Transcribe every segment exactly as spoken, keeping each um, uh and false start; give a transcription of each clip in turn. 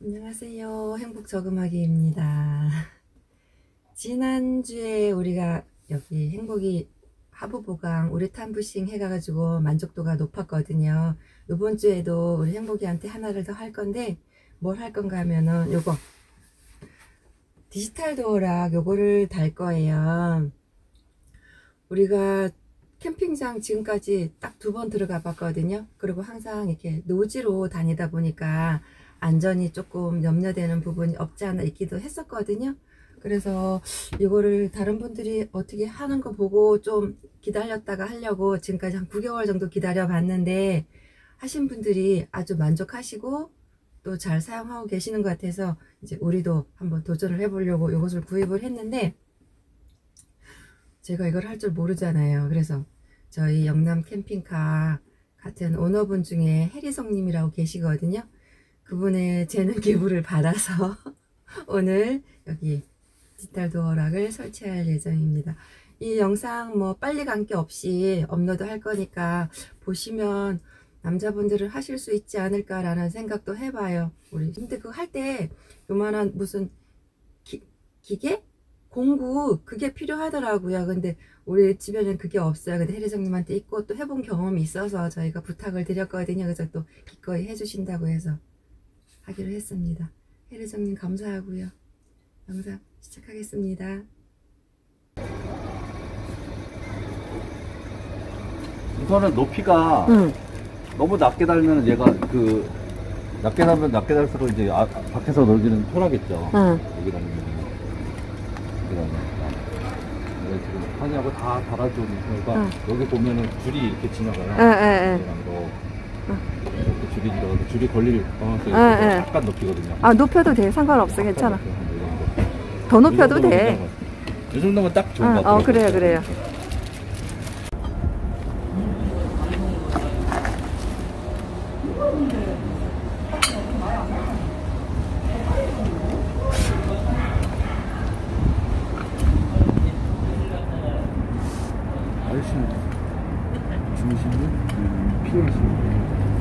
안녕하세요. 행복저금하기입니다. 지난주에 우리가 여기 행복이 하부보강 우레탄 부싱 해가지고 만족도가 높았거든요. 이번 주에도 우리 행복이한테 하나를 더 할 건데 뭘 할 건가 하면은 요거 디지털 도어락 요거를 달 거예요. 우리가 캠핑장 지금까지 딱 두 번 들어가 봤거든요. 그리고 항상 이렇게 노지로 다니다 보니까 안전이 조금 염려되는 부분이 없지 않아 있기도 했었거든요. 그래서 이거를 다른 분들이 어떻게 하는 거 보고 좀 기다렸다가 하려고 지금까지 한 구 개월 정도 기다려 봤는데 하신 분들이 아주 만족하시고 또 잘 사용하고 계시는 것 같아서 이제 우리도 한번 도전을 해보려고 이것을 구입을 했는데 제가 이걸 할 줄 모르잖아요. 그래서 저희 영남 캠핑카 같은 오너분 중에 해리성 님이라고 계시거든요. 그분의 재능 기부를 받아서 오늘 여기 디지털 도어락을 설치할 예정입니다. 이 영상 뭐 빨리 간 게 없이 업로드 할 거니까 보시면 남자분들은 하실 수 있지 않을까라는 생각도 해봐요. 우리 근데 그거 할 때 요만한 무슨 기, 기계? 공구 그게 필요하더라고요. 근데 우리 집에는 그게 없어요. 근데 혜리정님한테 있고 또 해본 경험이 있어서 저희가 부탁을 드렸거든요. 그래서 또 기꺼이 해주신다고 해서 하기로 했습니다. 혜리정님 감사하고요. 영상 시작하겠습니다. 우선은 높이가 응. 너무 낮게 달면 얘가 그 낮게 달면 낮게 달수록 이제 아, 밖에서 놀기는 편하겠죠. 응. 여기 달면 여기 달면 지금 하냐고 다 달아주니까 응. 여기 보면은 줄이 이렇게 지나가요. 응, 응, 응. 이렇게 줄이 지나가서 줄이 걸릴 가능성이 약간 높이거든요. 아 높여도 돼. 상관없어. 괜찮아. 더 높여도 돼. 이 정도면 딱 좋은 것 같아요. 어 그래요 그래요. 중심이 필요하십니다.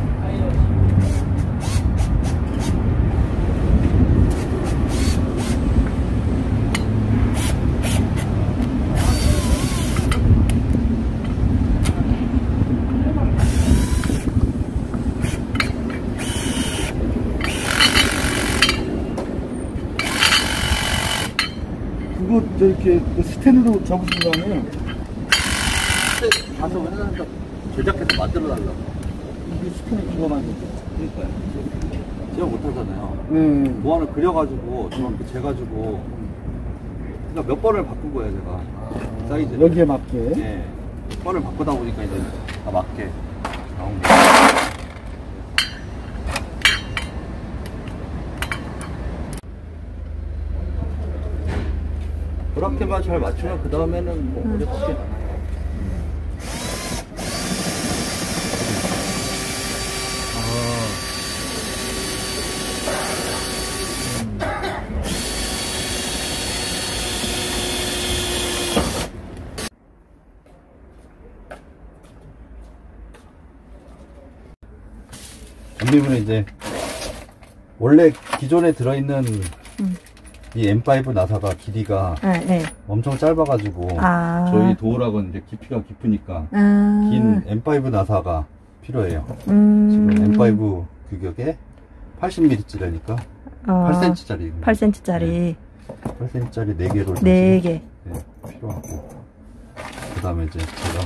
그거 저렇게 그 스탠으로 잡으신 거 아니에요? 가서 회사에서 제작해서 만들어달라고. 이게 스캔이 기가 막히죠. 그러니까요. 제가 못하잖아요. 음. 뭐 하나 그려가지고, 저렇게 재가지고. 그러니까 몇 번을 바꾼 거예요, 제가. 아, 사이즈. 여기에 맞게? 네. 몇 번을 바꾸다 보니까 이제 다 맞게 나온 거예요. 그렇게만 잘 맞추면 그 다음에는 뭐 어렵지 않아요. 전비분은 이제 원래 기존에 들어있는 음. 이 엠 파이브 나사가 길이가 네, 네. 엄청 짧아가지고 아. 저희 도어락은 이제 깊이가 깊으니까 아. 긴 엠 파이브 나사가 필요해요. 음. 지금 엠 파이브 규격에 팔십 밀리미터짜리니까 어. 팔 센티미터짜리 팔 센티미터짜리 네. 팔 센티미터짜리 네 개로 네 개 네, 필요하고 그 다음에 이제 제가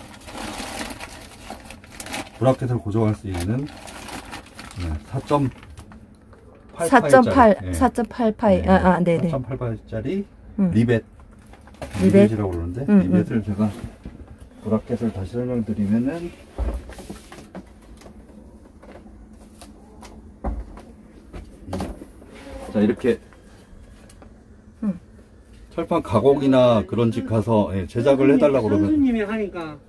브라켓을 고정할 수 있는 사 점 사 점 팔, 사 점 팔 파이, 네, 아, 아, 네네. 사 점 팔 파이짜리 음. 리벳, 리벳? 리벳이라고 그러는데, 음, 리벳을 음. 제가 브라켓을 다시 설명드리면은, 자, 이렇게 음. 철판 가공이나 그런 집 가서 예, 제작을 해달라고 그러면, 선수님이 하니까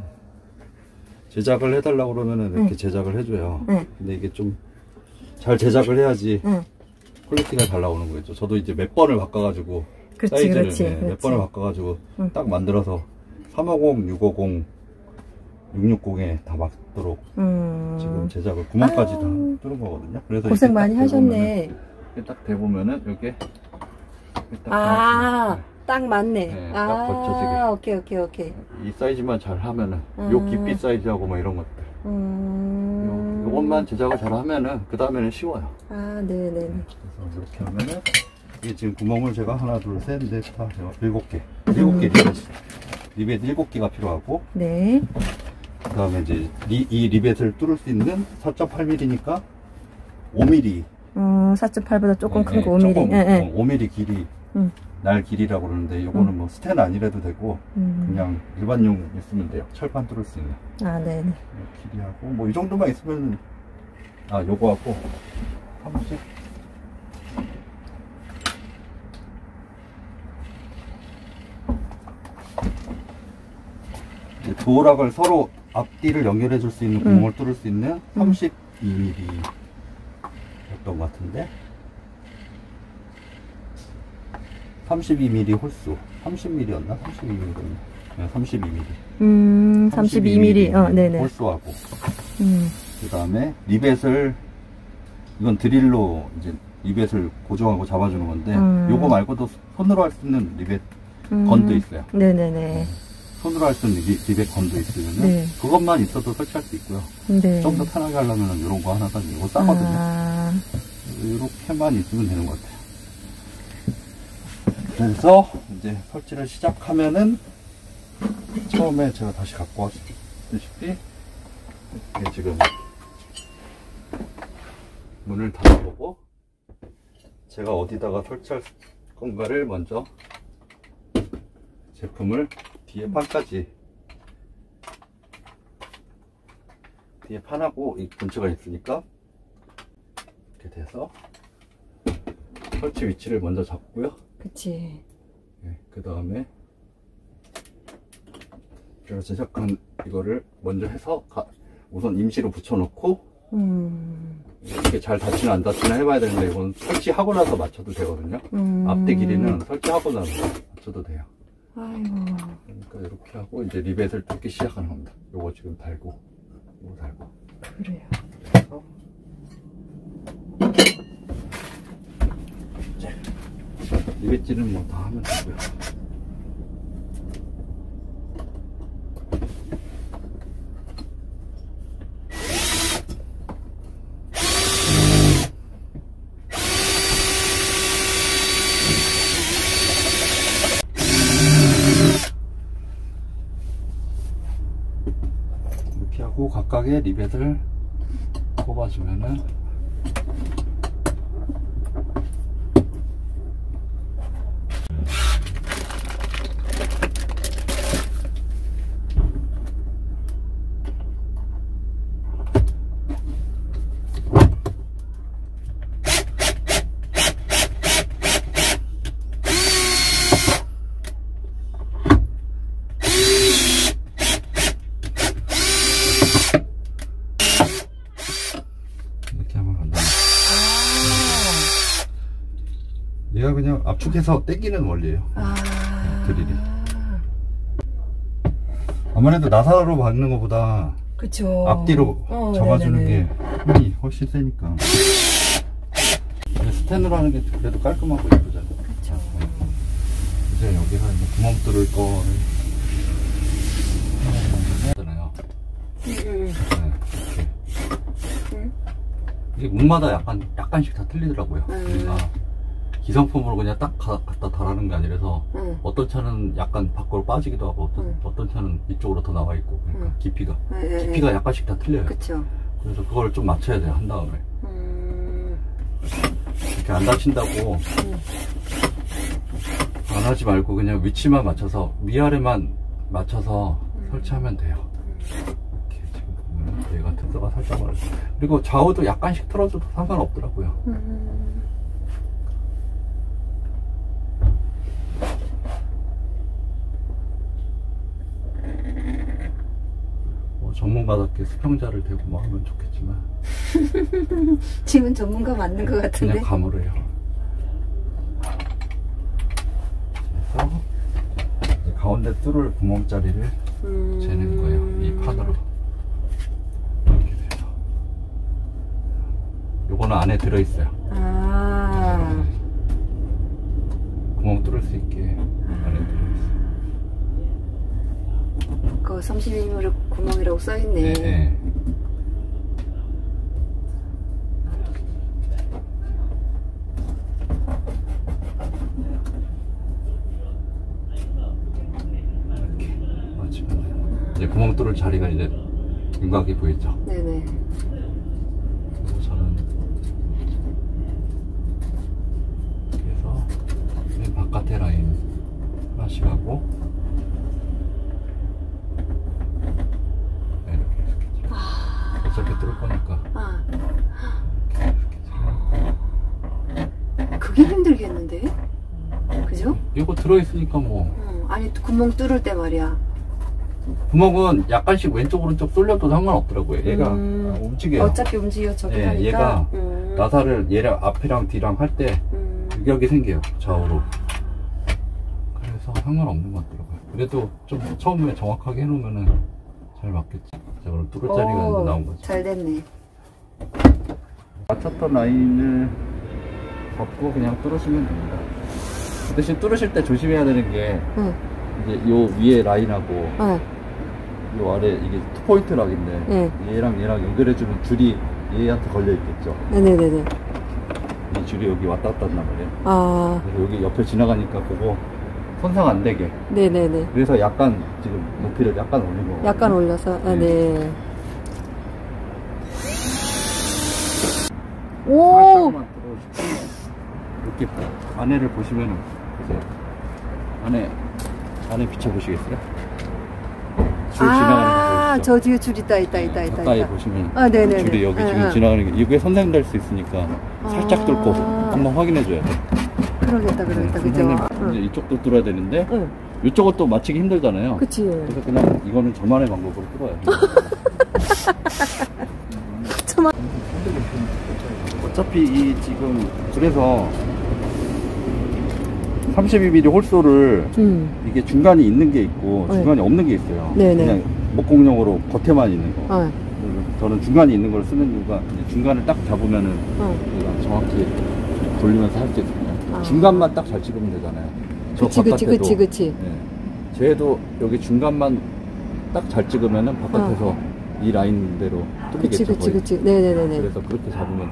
제작을 해달라고 그러면은 이렇게 응. 제작을 해줘요. 응. 근데 이게 좀 잘 제작을 해야지 응. 퀄리티가 잘 나오는 거겠죠. 저도 이제 몇 번을 바꿔가지고 그렇지, 사이즈를 그렇지, 네, 몇 그렇지. 번을 바꿔가지고 응. 딱 만들어서 삼오공, 육오공 육백육십에 다 맞도록 음. 지금 제작을 구멍까지 아유. 다 뚫은 거거든요. 그래서 고생 이렇게 많이 딱 하셨네. 대보면은, 이렇게 딱 대보면은 이렇게 아, 딱 맞네. 네, 딱 아, 받쳐지게. 오케이, 오케이, 오케이. 이 사이즈만 잘 하면은 음. 요 깊이 사이즈하고 뭐 이런 것들 음. 요, 요것만 제작을 잘 하면은 그 다음에는 쉬워요. 아, 네네. 그래서 이렇게 하면은 이게 지금 구멍을 제가 하나 둘셋넷다 일곱 개 일곱 개 리벳 리벳 일곱 개가 필요하고 네. 그 다음에 이제 리, 이 리벳을 뚫을 수 있는 사 점 팔 밀리미터니까 오 밀리미터 음, 사 점 팔보다 조금 큰 거 오 조금, 밀리미터. 예, 예. 어, 오 밀리미터 길이 음. 날 길이라고 그러는데 요거는 음. 뭐 스텐 아니라도 되고 음. 그냥 일반용 있으면 돼요. 철판 뚫을 수 있는 아, 네네. 길이하고 뭐 이 정도만 있으면 아 요거하고 삼십 이제 도어락을 서로 앞뒤를 연결해 줄 수 있는 구멍을 뚫을 수 있는 삼십이 밀리미터 였던 것 같은데 삼십이 밀리미터 홀수 삼십 밀리미터였나? 삼십이 밀리미터 네, 삼십이 밀리미터 음, 삼십이 밀리미터. 어, 네네. 홀수하고 음. 그 다음에 리벳을 이건 드릴로 이제 리벳을 고정하고 잡아주는 건데 음. 요거 말고도 손으로 할 수 있는 리벳 음. 건도 있어요. 네네네. 손으로 할 수 있는 리, 리벳 건도 있으면 네. 그것만 있어도 설치할 수 있고요. 네. 좀 더 편하게 하려면 이런 거 하나 사면 이거 싸거든요. 아, 이렇게만 있으면 되는 것 같아요. 그래서 이제 설치를 시작하면은 처음에 제가 다시 갖고 왔다시피 이게 지금 문을 닫아보고 제가 어디다가 설치할 건가를 먼저 제품을 뒤에 판까지 뒤에 판하고 이 근처가 있으니까 이렇게 돼서 설치 위치를 먼저 잡고요. 그치. 네, 그 다음에 제가 제작한 이거를 먼저 해서 가, 우선 임시로 붙여놓고 음. 이게 잘 닫히나 안 닫히나 해봐야 되는데 이건 설치하고 나서 맞춰도 되거든요. 음. 앞뒤 길이는 설치하고 나서 맞춰도 돼요. 아이고. 그러니까 이렇게 하고 이제 리벳을 뚫기 시작하는 겁니다. 요거 지금 달고 요거 달고 그래요. 그래서 이제 리벳질은 뭐 다 하면 되고요. 이렇게 하고 각각의 리벳을 뽑아주면은 이렇게 하면 간다. 얘가 그냥 압축해서 당기는 원리예요. 아. 드릴이. 아무래도 나사로 받는 것보다 그쵸. 앞뒤로 어, 잡아주는 네네네. 게 힘이 훨씬 세니까. 근데 스텐으로 하는 게 그래도 깔끔하고 예쁘잖아요. 그쵸. 이제 여기서 이제 구멍 뚫을 거를 하잖아요. 음. 네, 이렇게. 음. 이게 문마다 약간 약간씩 다 틀리더라고요. 음. 그러니까 기성품으로 그냥 딱 가, 갖다 달하는 게 아니라서 음. 어떤 차는 약간 밖으로 빠지기도 하고 어떤, 음. 어떤 차는 이쪽으로 더 나와 있고 그러니까 음. 깊이가 예, 예, 깊이가 예. 약간씩 다 틀려요. 그쵸. 그래서 그걸 좀 맞춰야 돼요. 한 다음에 음. 이렇게 안 다친다고 음. 안 하지 말고 그냥 위치만 맞춰서 위아래만 맞춰서 음. 설치하면 돼요. 이렇게 지금 보면 얘가 특수가 살짝 어려요. 그리고 좌우도 약간씩 틀어줘도 상관없더라고요. 음. 뭐 전문가답게 수평자를 대고 뭐 하면 좋겠지만 지금 전문가 맞는 것 같은데. 그냥 감으로 해요. 그래서 이제 가운데 뚫을 구멍자리를 음. 재는 거예요. 이 판으로. 안에 들어있어요. 아, 구멍 뚫을 수 있게 안에 들어있어요. 그 삼십이 밀리미터 구멍이라고 써있네. 네, 네. 이렇게 맞추면 이제 구멍 뚫을 자리가 이제 윤곽이 보이죠? 네네. 그래서 저는 그래서 맨 바깥에 라인 하나씩 하고 네, 이렇게 스케치. 어차피 뚫을 거니까 아, 이렇게 스케치. 그게 힘들겠는데? 그죠? 이거 들어있으니까 뭐 어, 아니 구멍 뚫을 때 말이야. 구멍은 약간씩 왼쪽 오른쪽 쏠려도 상관없더라고요. 얘가 음, 아, 움직여요. 어차피 움직여 저기 네, 하니까. 얘가 음, 나사를 얘랑 앞이랑 뒤랑 할 때 음, 유격이 생겨요. 좌우로. 그래서 상관없는 것 같더라고요. 그래도 좀 처음에 정확하게 해놓으면은 잘 맞겠지. 자, 그럼 뚫을 자리가 오, 이제 나온 거죠. 잘 됐네. 맞췄던 라인을 잡고 그냥 뚫으시면 됩니다. 그 대신 뚫으실 때 조심해야 되는 게 응, 이제 요 위에 라인하고 응, 요 아래 이게 투포인트 락인데 네. 얘랑 얘랑 연결해주는 줄이 얘한테 걸려 있겠죠. 네네네네. 이 줄이 여기 왔다 갔다 한단 말이에요. 아, 그래서 여기 옆에 지나가니까 그거 손상 안 되게. 네네네. 그래서 약간 지금 높이를 약간 올린 거거든요. 약간 올려서, 아, 네. 오! 살짝만 들어주시고 이렇게 안에를 보시면은 보세요. 안에 안에 비춰보시겠어요? 줄 지나가는 아, 거 보이시죠? 저 뒤에 줄 있다, 있다, 있다, 있다. 가까이 있다. 보시면 아, 네네네. 줄이 여기 응, 지금 응. 지나가는 게 이게 선생될 수 있으니까 살짝 아. 뚫고 한번 확인해줘야 돼. 그러겠다, 그러겠다, 그죠? 선생님 응. 이제 이쪽도 뚫어야 되는데 응, 이쪽은 또 맞추기 힘들잖아요. 그치. 그래서 그냥 이거는 저만의 방법으로 뚫어요. 저만. 어차피 이 지금 줄에서 삼십이 밀리미터 홀소를 음, 이게 중간이 있는 게 있고 네. 중간이 없는 게 있어요. 네네. 그냥 목공용으로 겉에만 있는 거. 어, 그래서 저는 중간이 있는 걸 쓰는 이유가 이제 중간을 딱 잡으면은 어. 얘가 정확히 돌리면서 할 수 있거든요. 아. 중간만 딱 잘 찍으면 되잖아요. 저 그치, 그치, 바깥에도, 그치, 그치. 네. 쟤도 여기 중간만 딱 잘 찍으면은 바깥에서 이 라인대로 그치, 뚫리겠죠. 그치, 거의. 그치. 네네네네. 그래서 그렇게 잡으면서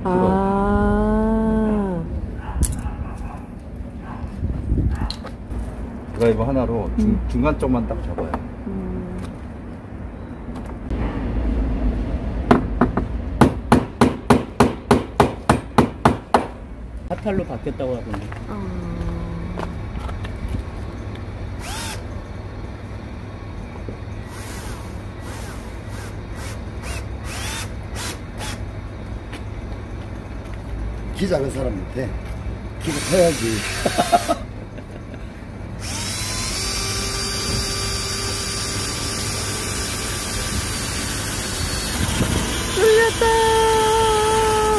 아, 드라이버 하나로 중, 음. 중간 쪽만 딱 잡아요. 음. 하탈로 바뀌었다고 하던데. 어. 키 작은 사람한테 키가 커야지. 뚫렸다!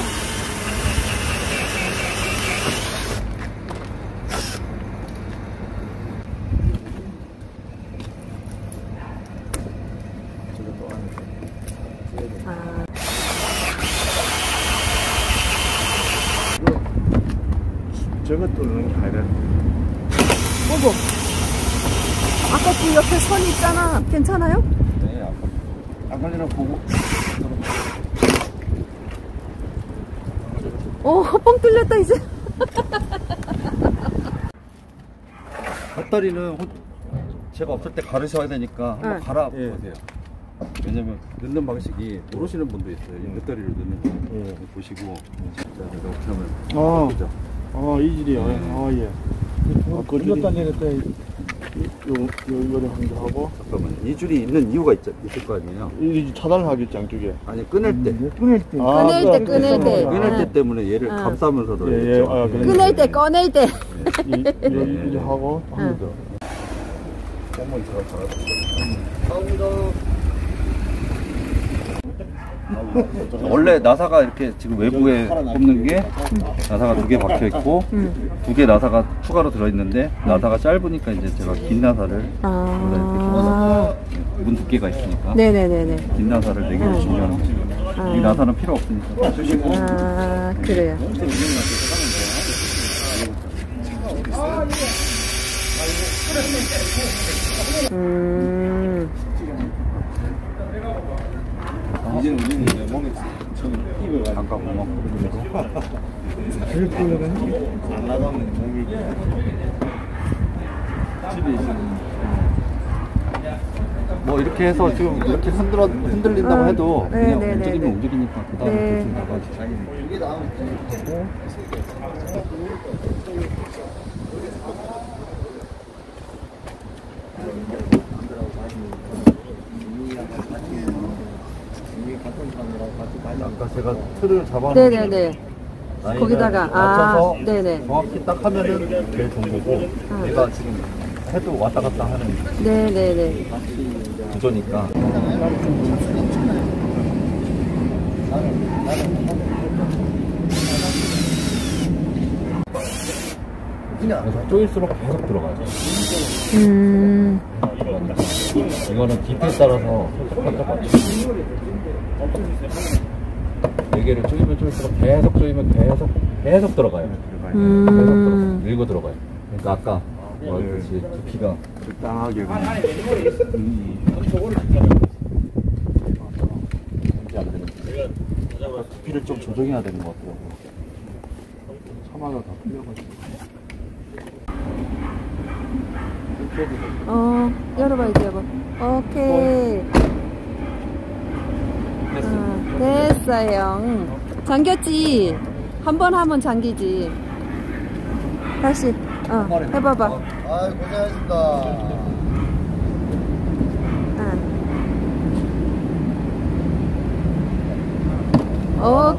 아, 저거 뚫는 게 아니라 어머. 아까 그 옆에 선 있잖아. 괜찮아요? 네, 아까 아까는 보고 어, 뻥 뚫렸다, 이제. 배터리는 호- 제가 없을 때 가르쳐야 되니까 한번 네. 갈아 예. 보세요. 왜냐면 넣는 방식이 모르시는 분도 있어요. 이 배터리를 넣는 거 예. 보시고 진짜 내가 어떻게 하면 아. 그죠? 아, 이 질이요. 네. 아, 예. 아, 그 이것도 안 되겠다. 요, 요, 요를 한 개 하고. 잠깐만 이 줄이 있는 이유가 있, 있을 거 아니에요? 이 차단을 하겠지, 양쪽에. 아니 끊을 때 끊을 때. 음, 끊을 때, 끊을 때. 끊을 때 때문에 얘를 응. 감싸면서 예, 넣어야겠죠. 예. 아, 그래. 끊을 때, 꺼낼 때. 이, 이, 이제 하고, 한 번 더. 한번 더 감사합니다. 원래 나사가 이렇게 지금 외부에 꼽는 게 나사가 두 개 박혀 있고 두 개 나사가 추가로 들어 있는데 나사가 짧으니까 이제 제가 긴 나사를 아, 문 두께가 있으니까 네네네네. 긴 나사를 네 개를 준비하는 거죠. 아. 이 나사는 필요 없으니까. 아, 그래요. 음. 이제는 우리는 몸에 처음 입을 잠깐 못 먹고. 제일 꼴려가는 안 나가면 몸이 집에 있으면 뭐 이렇게 해서 지금 이렇게 흔들어 흔들린다고 어, 해도 네, 그냥 네, 네, 움직이면 네. 움직이니까 그 다음에 네. 대충 나가지. 이게 나오고. 아까 제가 틀을 잡아놓은 네네네. 라인을 거기다가, 맞춰서 아, 네네. 정확히 딱 하면은 제일 좋은 거고 아. 얘가 지금 해도 왔다 갔다 하는 네네네. 구조니까. 그래서 쪼일수록 계속 들어가죠. 음. 이거는 깊이에 따라서 살짝 맞춰. 네 개를 쪼이면 쪼일수록 계속 쪼이면 계속 계속 들어가요. 계속 음. 들어가요. 밀고 들어가요. 그러니까 아까 말했듯이 깊이가 적당하게 그냥 이제 안 되는데 깊이를 좀 조정해야 되는 것 같더라고. 차마가 다 풀려가지고. 어, 열어봐야지, 여보. 오케이. 어, 됐어요. 잠겼지? 한 번 하면 잠기지. 다시, 어, 해봐봐. 아 고생하셨습니다. 어.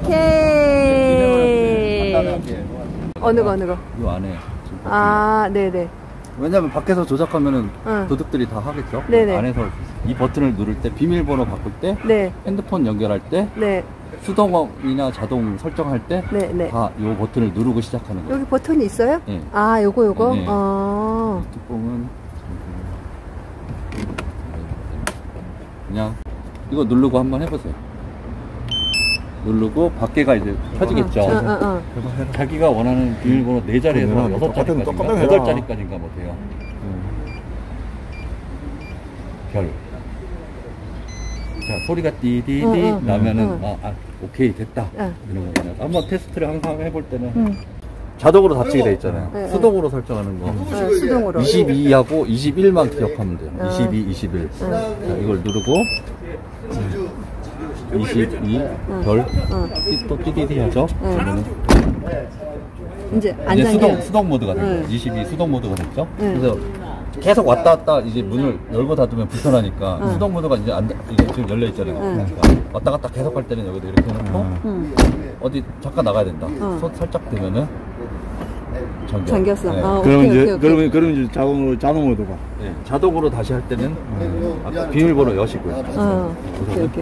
오케이. 어느 거, 어느 거? 이 안에 지금 아, 네네. 왜냐면 밖에서 조작하면은 응. 도둑들이 다 하겠죠. 네네. 안에서 이 버튼을 누를 때 비밀번호 바꿀 때 네, 핸드폰 연결할 때 네, 수동이나 자동 설정할 때 다 네, 네. 요 버튼을 누르고 시작하는 거예요. 여기 버튼이 있어요? 네. 아, 요거, 요거? 네, 네. 어. 뚜껑은 그냥 이거 누르고 한번 해보세요. 누르고 밖에가 이제 켜지겠죠. 어, 어, 어. 자기가 원하는 비밀번호 네 자리에서 그러면 여섯 똑같은- 똑같은 자리까지인가 해라. 여덟 자리까지인가 뭐 돼요. 별. 자, 소리가 띠디디 응, 응, 나면은 응. 아, 아, 오케이 됐다. 응. 이런 거잖아요. 한번 테스트를 항상 해볼 때는 응. 자동으로 닫히게 돼 있잖아요. 네, 네. 수동으로 설정하는 거. 어, 수동으로. 이십이하고 이십일만 기억하면 돼요. 응. 이십이, 이십일. 자, 이걸 누르고 이십이 별 응. 띠- 또 띠디디 하죠. 응. 그러면은 이제 안 이제 잠겨. 수동 수동 모드가 된 거예요. 응. 이십이 수동 모드가 됐죠. 응. 그래서 계속 왔다 갔다 이제 문을 열고 닫으면 불편하니까 응. 수동 모드가 이제 안 돼- 이게 지금 열려 있잖아요. 응. 그러니까 왔다 갔다 계속 할 때는 여기다 이렇게 해놓고 응. 어디 잠깐 나가야 된다. 응. 손 살짝 대면은 잠겨. 잠겼어. 네. 어, 그럼 오케이, 이제 오케이, 오케이. 그러면 그럼 이제 자동으로 자동 모드가 네. 자동으로 다시 할 때는 아까 비밀번호 여시고요. 어, 오케이, 오케이.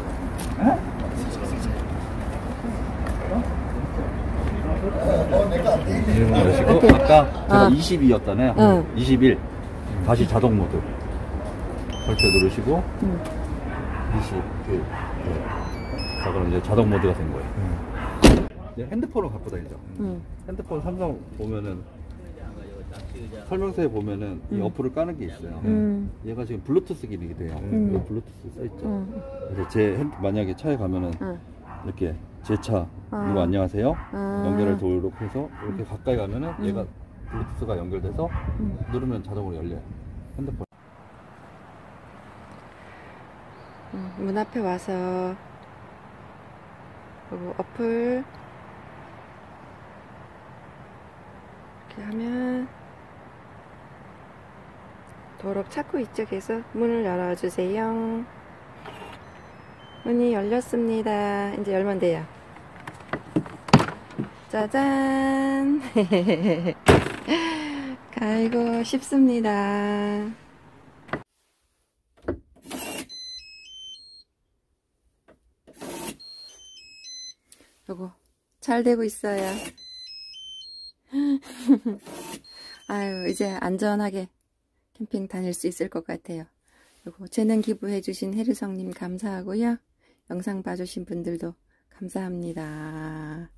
비밀번호 여시고 오케이. 아까 제가 어. 이십이였잖아요. 응. 이십일 다시 자동 모드 설정 누르시고 응. 이십일. 네. 자, 그럼 이제 자동 모드가 된 거예요. 이제 핸드폰을 갖고 다니죠. 응. 핸드폰 삼성 보면은 설명서에 보면은 이 어플을 까는 게 있어요. 음. 얘가 지금 블루투스 기능이 돼요. 음. 여기 블루투스 써있죠. 응. 그래서 제 핸, 만약에 차에 가면은 응. 이렇게 제 차 아. 누구 안녕하세요 아. 연결을登録해서 이렇게 가까이 가면은 음. 얘가 블루투스가 연결돼서 음. 누르면 자동으로 열려요. 핸드폰. 응, 문 앞에 와서 그리고 어플 이렇게 하면 도록 찾고 있죠. 계속 문을 열어주세요. 문이 열렸습니다. 이제 열면 돼요. 짜잔. 갈고 싶습니다. 요거 잘 되고 있어요. 아유, 이제 안전하게 캠핑 다닐 수 있을 것 같아요. 요거 재능 기부해 주신 해르성님 감사하고요. 영상 봐주신 분들도 감사합니다.